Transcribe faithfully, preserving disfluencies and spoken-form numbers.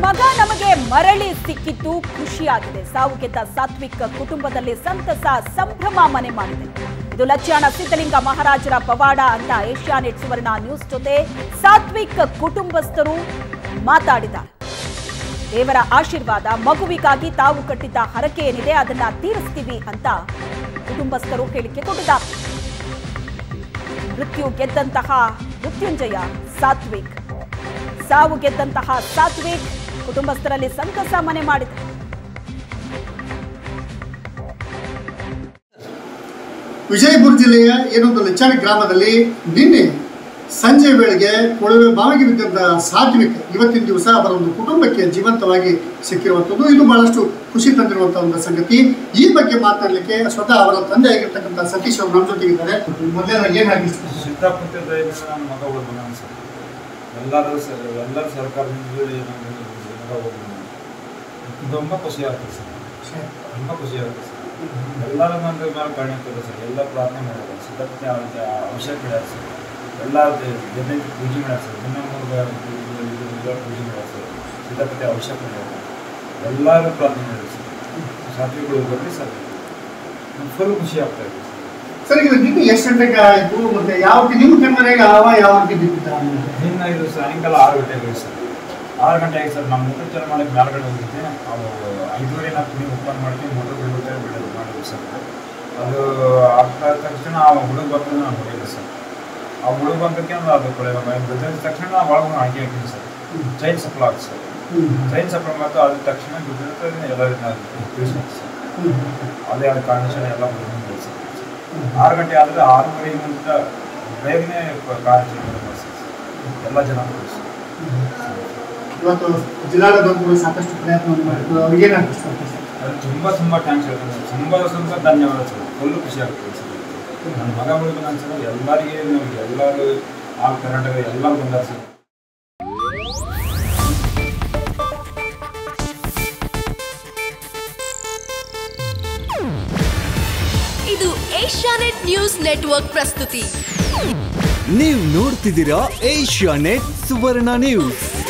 ಮಗ ನಮಗೆ ಮರಳಿ ಸಿಕ್ಕಿದ್ದು ಖುಷಿಯಾಗಿದೆ. ಸಾವು ಗೆದ್ದ ಸಾತ್ವಿಕ್ ಕುಟುಂಬದಲ್ಲಿ ಸಂತಸ ಸಂಭ್ರಮ ಮನೆ ಮಾಡಿದೆ. ಇದು ಲಚ್ಚಾಣ ಸಿದ್ದಲಿಂಗ ಮಹಾರಾಜರ ಪವಾಡ ಅಂತ ಏಷ್ಯಾನೆಟ್ ಸುವರ್ಣ ನ್ಯೂಸ್ ಜೊತೆ ಸಾತ್ವಿಕ್ ಕುಟುಂಬಸ್ಥರು ಮಾತಾಡಿದ್ದಾರೆ. ದೇವರ ಆಶೀರ್ವಾದ, ಮಗುವಿಗಾಗಿ ತಾವು ಕಟ್ಟಿದ್ದ ಹರಕೆ ಏನಿದೆ ಅದನ್ನ ತೀರಿಸ್ತೀವಿ ಅಂತ ಕುಟುಂಬಸ್ಥರು ಹೇಳಿಕೆ ಕೊಟ್ಟಿದ್ದಾರೆ. ಮೃತ್ಯು ಗೆದ್ದಂತಹ ಮೃತ್ಯುಂಜಯ ಸಾತ್ವಿಕ್, ಸಾವು ಗೆದ್ದಂತಹ ಸಾತ್ವಿಕ್ ಕುಟುಂಬಸ್ಥರಲ್ಲಿ ಸಂತಸ ಮನೆ ಮಾಡಿದೆ. ವಿಜಯಪುರ ಜಿಲ್ಲೆಯ ಏನೊಂದು ಲಚ್ಚಾಣ ಗ್ರಾಮದಲ್ಲಿ ನಿನ್ನೆ ಸಂಜೆ ವೇಳೆಗೆ ಕೊಳವೆ ಬಾವಿಗೆ ಬಿದ್ದಂತ ಸಾತ್ವಿಕ್ ಇವತ್ತಿನ ದಿವಸ ಅವರ ಒಂದು ಕುಟುಂಬಕ್ಕೆ ಜೀವಂತವಾಗಿ ಸಿಕ್ಕಿರುವಂಥದ್ದು. ಇದು ಬಹಳಷ್ಟು ಖುಷಿ ತಂದಿರುವಂತಹ ಒಂದು ಸಂಗತಿ. ಈ ಬಗ್ಗೆ ಮಾತನಾಡಲಿಕ್ಕೆ ಸ್ವತಃ ಅವರ ತಂದೆ ಆಗಿರ್ತಕ್ಕಂಥ ಸತೀಶ್ ಅವರು ನಮ್ಮ ಜೊತೆಗಿದ್ದಾರೆ. ಮೊದಲೇ ಏನಾಗಿ ಸಿದ್ದಾಪುರ ನನ್ನ ಮಗ ಹೋಗ್ಬೋದು ಸರ್. ಎಲ್ಲರೂ ಸರ್ ಎಲ್ಲರೂ ಸರ್ಕಾರದಿಂದ ಮಗ ಹೋಗ್ಬೋದು. ತುಂಬ ಖುಷಿ ಆಗ್ತದೆ ಸರ್, ತುಂಬ ಖುಷಿ ಆಗ್ತದೆ ಸರ್. ಎಲ್ಲರೂ ಮಂದಿ ಮೇಲೆ ಕಾಣೆ ಸರ್. ಎಲ್ಲ ಪ್ರಾರ್ಥನೆ ಮಾಡೋದು ಸಿದ್ದಾಪುರ ಅವಶ್ಯಕ ಬಿಡೋದು ಸರ್. ಎಲ್ಲ ಜನ ಪೂಜೆ ಮಾಡ್ಯಾರ ಸರ್. ದಿನ ಮೂರು ಪೂಜೆ ಮಾಡ್ಯಾರ ಸರ್. ಸಿದ್ದಾಪುರ ಅವಶ್ಯಕ ಬಿಡೋದು ಎಲ್ಲರೂ ಪ್ರಾರ್ಥನೆ ಮಾಡೋದು ಸರ್. ಸಾತ್ವಿಗಳು ಬರ್ರಿ ಸರ್, ನಮ್ಗೆ ಫುಲ್ ಖುಷಿ ಆಗ್ತಾ ಇದೆ ಸರ್. ಈಗ ನಿನ್ನೆ ಎಷ್ಟು ಗಂಟೆಗೆ ಆಯಿತು ಮತ್ತೆ ಯಾವ ನಿಮ್ಮ ಕಣ್ಮನೆಗೆ ಆವ ಯಾವ ಬಿದ್ದಿದ್ದ? ನಿನ್ನ ಇದು ಸಾಯಂಕಾಲ ಆರು ಗಂಟೆಗೆ ಸರ್. ಆರು ಗಂಟೆ ಆಗಿ ಸರ್. ನಮ್ಮ ಊಟ ಚಾಲು ಮಾಡೋಕ್ಕೆ ಮೇಲ್ಗಡೆ ಹೋಗಿದ್ದೆ. ಅವು ಐದುವರೆ ನಾವು ಕುಡಿ ಓಪನ್ ಮಾಡ್ಕೊಂಡು ಮೋಟರ್ ಬಿಡೋಕೆ ಬಿಡೋದು ಮಾಡಿದ್ವಿ ಸರ್. ಅದು ಆಗ್ತಾ ತಕ್ಷಣ ಆ ಹುಡುಗ ಬರ್ತದೆ ನಾನು ಹೊಡಿದೆ ಸರ್. ಆ ಹುಡುಗ ಬಂದಕ್ಕೆ ಅದು ಬಿದ್ದ ತಕ್ಷಣ ನಾವು ಒಳಗೆ ಹಾಕಿ ಹಾಕಿದ್ವಿ ಸರ್. ಚೈನ್ ಸಪ್ಲ ಆಗುತ್ತೆ ಸರ್. ಚೈನ್ ಸಪ್ಲ ಮತ್ತು ಅದ್ರ ತಕ್ಷಣ ಬಿದ್ದಿರುತ್ತೆ ಎಲ್ಲರಿಂದ ತಿಳಿಸ್ಬೇಕು ಸರ್. ಅದೇ ಅದು ಕಂಡೀಷನ್ ಎಲ್ಲ ಬಂದಿದೆ ಸರ್. ಆರು ಗಂಟೆ ಆದರೆ ಆರೂವರೆ ಮುಂಚೆ ಬೇಗನೆ ಕಾರ್ಯಾಚರಣೆ ಮಾಡಿ ಸರ್. ಎಲ್ಲ ಜನ ಸರ್. ಇವತ್ತು ಜಿಲ್ಲಾಡಳಿತ ಸಾಕಷ್ಟು ಪ್ರಯತ್ನವನ್ನು ಮಾಡಿದ್ರು. ಅವ್ರಿಗೆ ಏನಾಗ್ತದೆ ಅದು ತುಂಬ ತುಂಬ ಥ್ಯಾಂಕ್ಸ್ ಹೇಳ್ತೀನಿ ಸರ್. ತುಂಬ ತುಂಬ ಧನ್ಯವಾದ ಸರ್. ಫುಲ್ಲು ಖುಷಿ ಆಗ್ತದೆ ಸರ್. ನನ್ನ ಮಗ ಹುಡುಗ ನಾನು ಸರ್ ಎಲ್ಲರಿಗೆ ನಮಗೆ ಎಲ್ಲರೂ ಆಲ್ ಕರ್ನಾಟಕ ಎಲ್ಲರೂ ಬಂದಾರೆ ಸರ್. ಇದು ಏಷ್ಯಾನೆಟ್ ನ್ಯೂಸ್ ನೆಟ್ವರ್ಕ್ ಪ್ರಸ್ತುತಿ. ನೀವು ನೋಡ್ತಿದ್ದೀರಾ ಏಷ್ಯಾನೆಟ್ ಸುವರ್ಣ ನ್ಯೂಸ್.